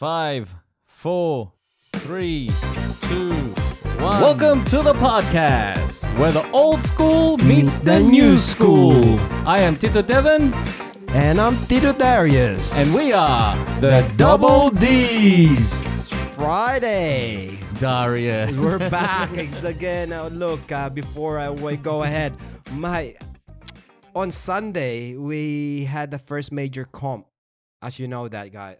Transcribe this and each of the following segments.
5, 4, 3, 2, 1. Welcome to the podcast where the old school meets the new school. I am Tito Devon. And I'm Tito Darius. And we are the Double D's. Friday. Darius. We're back again. Now, look, before I go ahead, on Sunday, we had the first major comp. As you know that guy,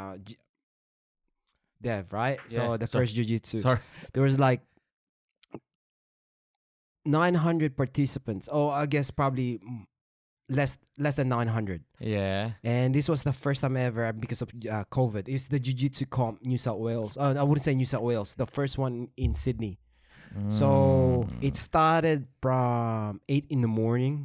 Dev, right? Yeah, so the first jiu-jitsu. Sorry. There was like 900 participants. Oh, I guess probably less than 900. Yeah. And this was the first time ever because of COVID. It's the Jiu-Jitsu comp, New South Wales. I wouldn't say New South Wales. The first one in Sydney. So it started from 8 in the morning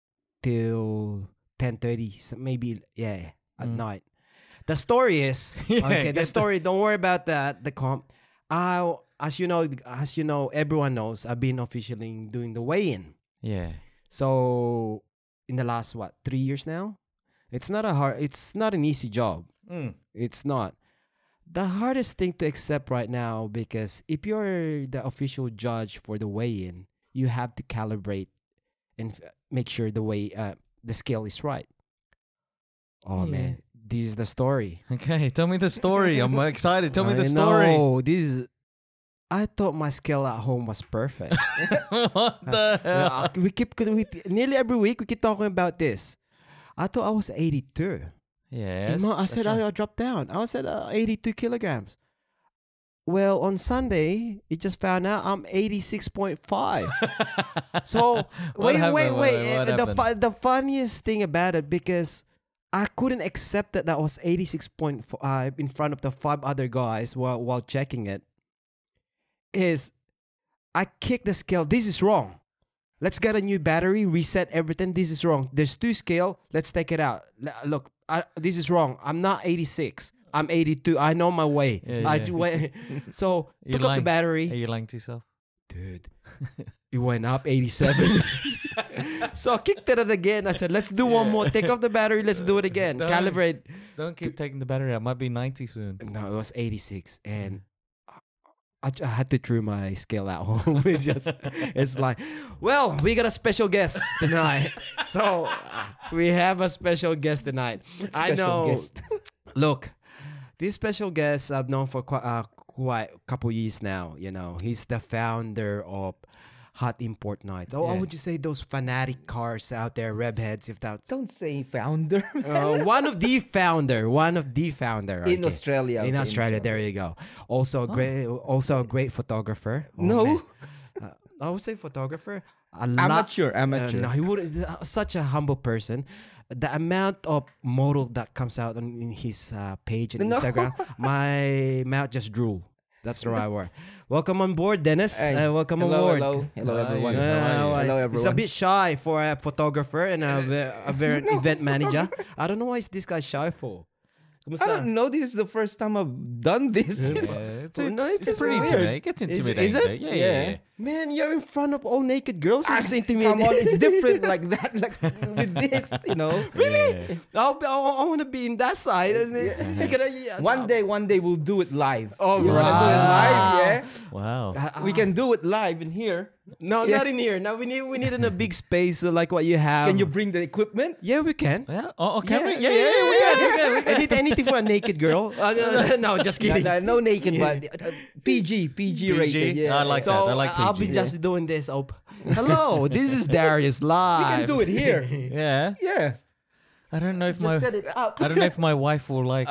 till 10:30. So maybe, at night. The story is, the story, don't worry about that, the comp. As you know, everyone knows, I've been officially doing the weigh-in. Yeah. So in the last 3 years now, it's not an easy job. It's not. The hardest thing to accept right now, because if you're the official judge for the weigh-in, you have to calibrate and make sure the scale is right. Oh man, this is the story. Okay, tell me the story. I'm excited. Tell me the story. No, I thought my scale at home was perfect. What the hell? Nearly every week we keep talking about this. I thought I was 82. Yes. I said I dropped down. I was at 82 kilograms. Well, on Sunday, it just found out I'm 86.5. So wait. The funniest thing about it, because I couldn't accept that was 86.5 in front of the 5 other guys while checking it, is I kicked the scale. This is wrong. Let's get a new battery, reset everything. This is wrong. There's 2 scale. Let's take it out. Look, this is wrong. I'm not 86. I'm 82. I know my way. I do weigh. So took up the battery. Are you lying to yourself? Dude, it went up 87. So I kicked it again. I said, let's do one more. Take off the battery. Let's do it again. Calibrate. Don't keep taking the battery out. Might be 90 soon. No, it was 86. And I had to throw my scale at home. It's like, well, we got a special guest tonight. So we have a special guest tonight. Look, this special guest I've known for quite a couple years now. You know, he's the founder of Hot Import Nights. Oh, I would just say those fanatic cars out there, rev heads. If that don't say founder. one of the founder. In Australia. In Australia, there you go. Also a great photographer. No, I would say photographer. Amateur. No, he would. Such a humble person. The amount of model that comes out in his page and Instagram, my mouth just drool. That's the right word. Welcome on board, Dennis. Welcome on board. Hello, everyone. Hello, everyone. He's a bit shy for a photographer and a very event manager. I don't know why is this guy shy for. I don't know. This is the first time I've done this. It's pretty intimidating. It gets intimidating. Is it? Yeah. Man, you're in front of all naked girls. It's Come on, it's different like that. Like with this, Really? Yeah. I want to be in that side. One day we'll do it live. Oh, you right. wanna do it live? Yeah. Wow. We can do it live in here. No, not in here. Now we need in a big space like what you have. Can you bring the equipment? Yeah, we can. Yeah. Oh, can we? We can. Anything for a naked girl. No, just kidding. No naked, but PG rated. Yeah. I like that. I like PG. I'll be just doing this. Hello, this is Darius live. We can do it here. Yeah. Yeah. I don't know if Just set it up. I don't know if my wife will like.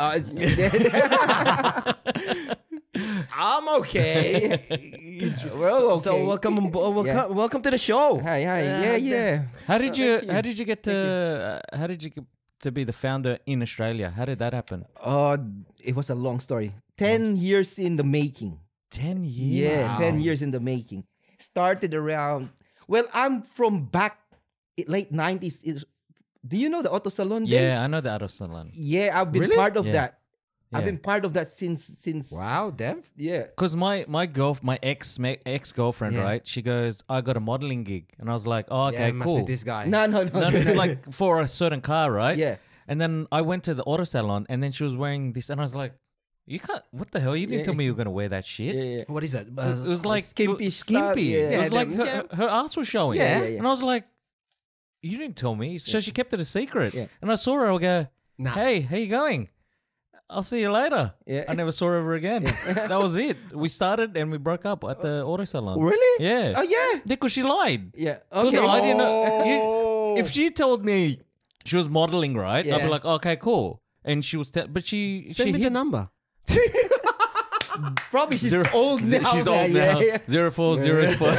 I'm okay. Well, okay. So welcome to the show. Hi. Yeah. How did you get to be the founder in Australia? How did that happen? It was a long story. 10 years in the making. 10 years. Yeah, Wow. 10 years in the making. Started around. Well, I'm from back late 90s. Do you know the Auto Salon days? Yeah, I know the Auto Salon. Yeah, I've been Really? part of Yeah. that. I've Yeah. been part of that since. Wow, Dev. Yeah. Because my ex-girlfriend, Yeah. right? She goes, I got a modeling gig. And I was like, oh, okay, Yeah, it must cool. be this guy. No. No, like for a certain car, right? Yeah. And then I went to the Auto Salon and then she was wearing this and I was like, You can't. What the hell? You didn't tell me you were gonna wear that shit. Yeah. What is it? It was like skimpy skimpy. stuff, yeah. It was like Yeah. her ass was showing. Yeah. And I was like, you didn't tell me. So she kept it a secret. Yeah. And I saw her. I go, Nah. hey, how you going? I'll see you later. Yeah. I never saw her ever again. That was it. We started and we broke up at the auto salon. Really? Yeah. Oh yeah. Because she lied. Yeah. 'Cause Okay. I didn't know. Oh. If she told me she was modeling, right? I'd be Yeah. like, okay, cool. And she was, but she Send me hid- the number. Probably she's Zero- old now. She's man. old now. Yeah. 0404.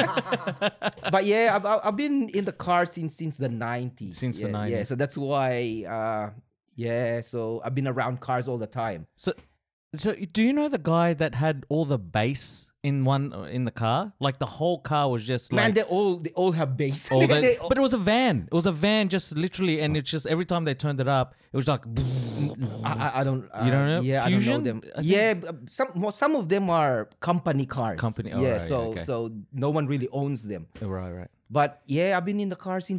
But yeah, I've been in the car since the 90s. Since the Yeah, 90s. so that's why. So I've been around cars all the time. So do you know the guy that had all the bass in the car? Like the whole car was just Man, like they all have bass. all that. They all- But it was a van. It was a van, just literally, and it's just every time they turned it up, it was like. I don't. You don't know? Yeah, Fusion? I don't know them. I think- Yeah, some of them are company cars. Company- oh, yeah, right, so okay. so no one really owns them. Right. But yeah, I've been in the car since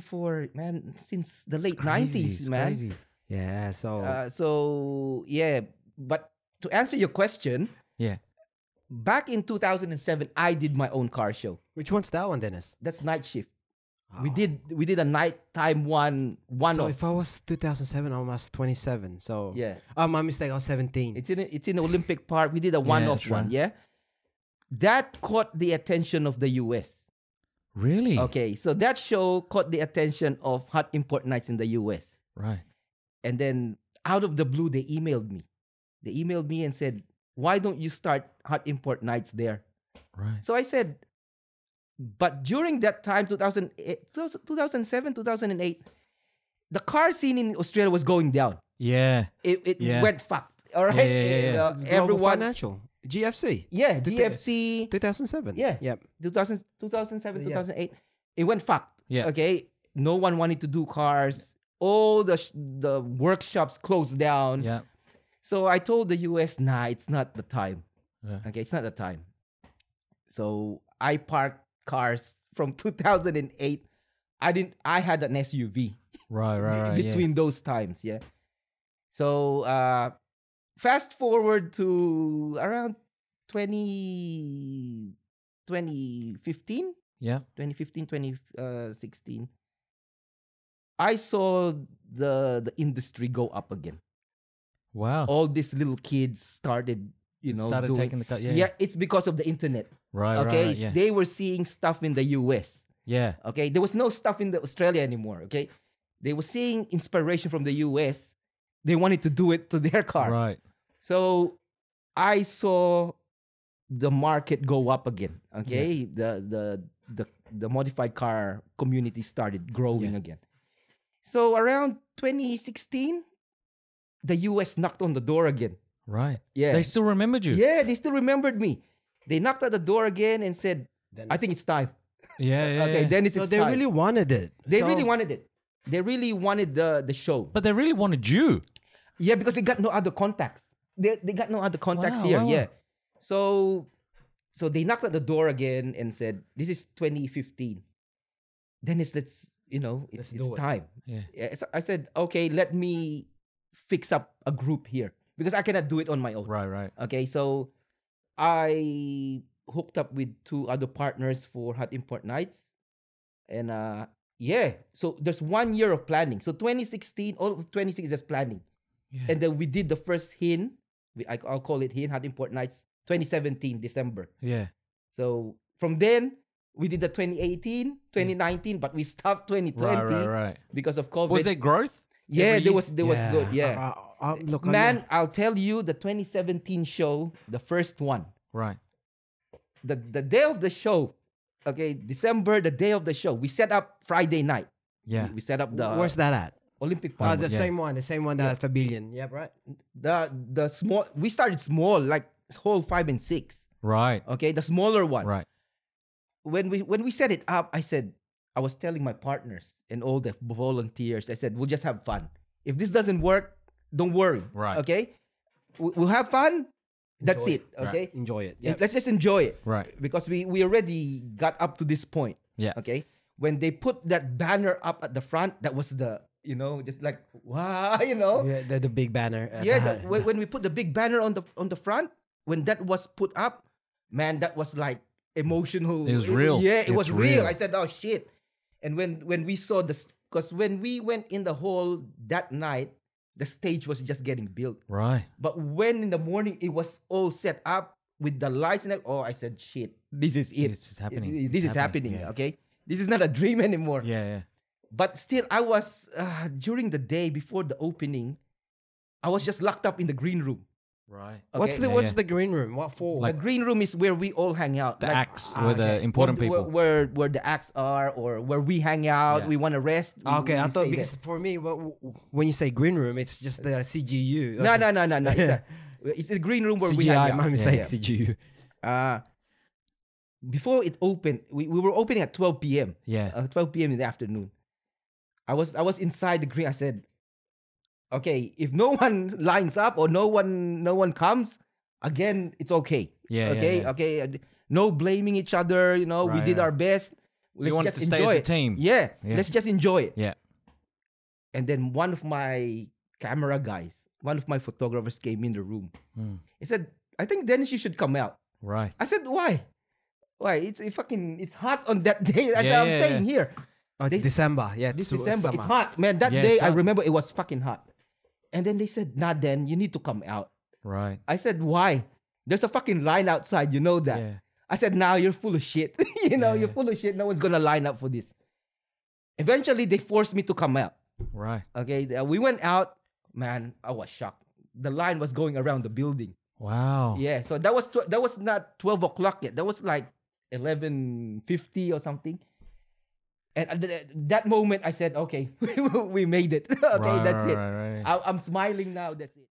the late '90s, man. Crazy. Yeah, so So yeah, but to answer your question, Yeah. back in 2007, I did my own car show. which one's that one, Dennis? That's night shift. We Oh. did a nighttime one So off. if I was 2007, I was 27. So Yeah, oh, my mistake. I was 17. it's in the Olympic Park. We did a one off that's one. right. Yeah, that caught the attention of the U.S. Really? Okay, so that show caught the attention of Hot Import Nights in the U.S. Right. And then out of the blue, they emailed me. They emailed me and said, "Why don't you start Hot Import Nights there?" Right. So I said, but during that time, 2007, 2008, the car scene in Australia was going down. Yeah. It Yeah. went fucked. All right. Yeah. It's Global Everyone. Financial. GFC. Yeah. The- GFC. 2007. Yeah. Yep. 2007, Yeah. 2008. It went fucked. Yeah. Okay. No one wanted to do cars. All the workshops closed down. Yeah. So I told the US, nah, it's not the time. Yeah. Okay, it's not the time. So I parked cars from 2008. I had an SUV Right. between those times, yeah. So fast forward to around 2015, Yeah. 2016. I saw the industry go up again. Wow. All these little kids started, Started doing, taking the cut. Yeah. yeah, it's because of the internet. Right. Okay, Right. Yeah. they were seeing stuff in the US. Yeah. Okay, there was no stuff in the Australia anymore. Okay, they were seeing inspiration from the US. They wanted to do it to their car. Right. So I saw the market go up again. Okay, the modified car community started growing Yeah. again. So around 2016, the US knocked on the door again. Right. Yeah. They still remembered you. Yeah, they still remembered me. They knocked at the door again and said, "I think it's time." Yeah. Okay, yeah. Dennis, So it's they time. really wanted it. They So- really wanted it. They really wanted the show. But they really wanted you. Yeah, because they got no other contacts. They got no other contacts Wow, here. wow. Yeah. So they knocked at the door again and said, "This is 2015. Dennis, it's Let's do it." time." Yeah. Yeah, so I said, "Okay, let me fix up a group here because I cannot do it on my own." Right. Okay, so I hooked up with 2 other partners for Hot Import Nights. And so there's 1 year of planning. So 2016, all of 2016 is just planning. Yeah. And then we did the first HIN. I'll call it HIN, Hot Import Nights, 2017, December. Yeah. So from then, we did the 2018, 2019, but we stopped 2020 Right. because of COVID. Was there growth? Yeah, every there year? was good. Yeah. Look, Man, I'll tell you the 2017 show, the first one. Right. The day of the show, okay, December, the day of the show, we set up Friday night. Yeah. We set up the where's that at? Olympic Park. The yeah. same one. The same one that Pavilion. Yep, right. The small. We started small, like hole 5 and 6. Right. Okay, the smaller one. Right. When we set it up, I was telling my partners and all the volunteers, I said, we'll just have fun. If this doesn't work, don't worry. Right. Okay, we'll have fun. That's Enjoy it. Right. Okay. Enjoy it. Yeah, Yep. let's just enjoy it. Right. Because we already got up to this point. Yeah. Okay. When they put that banner up at the front, that was the just like wow, you know. Yeah, the big banner. When we put the big banner on the front, when that was put up, man, that was like emotional. It was real. Yeah, it It's was real. real. I said, oh shit. And when we saw this, because when we went in the hall that night, the stage was just getting built. Right. But when in the morning it was all set up with the lights and I said, shit, this is it. This is happening. This It's is happening. yeah. Okay, this is not a dream anymore. Yeah. But still, I was during the day before the opening, I was just locked up in the green room. Right. Okay? What's the green room? What for? The green room is where we all hang out. The Like, acts, where the important people. Where the acts are, or where we hang out. Yeah. We want to rest. Okay, I thought stay because there. for me, when you say green room, it's just the CGU. No. It's a green room where we hang CGI, out. my mistake. Yeah. CGU. Before it opened, we were opening at 12 p.m. Yeah. 12 p.m. in the afternoon. I was inside the green. I said, okay, if no one lines up or no one comes, again, it's okay. Yeah. Okay. Yeah. Okay. No blaming each other. You know, we Right, did right. our best. We Let's wanted just to stay enjoy as a it. team. Yeah. Yeah. Let's just enjoy it. Yeah. And then one of my camera guys, one of my photographers came in the room. Mm. He said, I think Dennis, you should come out. Right. I said, why? Why? It's hot on that day. I said, Yeah, I'm yeah, staying yeah. here. Oh, it's December. Yeah, This it's December. summer. It's hot. Man, that Yeah, day it's I hot. remember it was fucking hot. And then they said, nah, Dan, you need to come out. Right. I said, why? There's a fucking line outside. You know that. Yeah. I said, now you're full of shit. Yeah. You're full of shit. No one's going to line up for this. Eventually, they forced me to come out. Right. Okay. We went out. Man, I was shocked. The line was going around the building. Wow. Yeah. So that was not 12 o'clock yet. That was like 11:50 or something. And at that moment, I said, okay, we made it. Okay, Right, that's it. Right. I'm smiling now. That's it.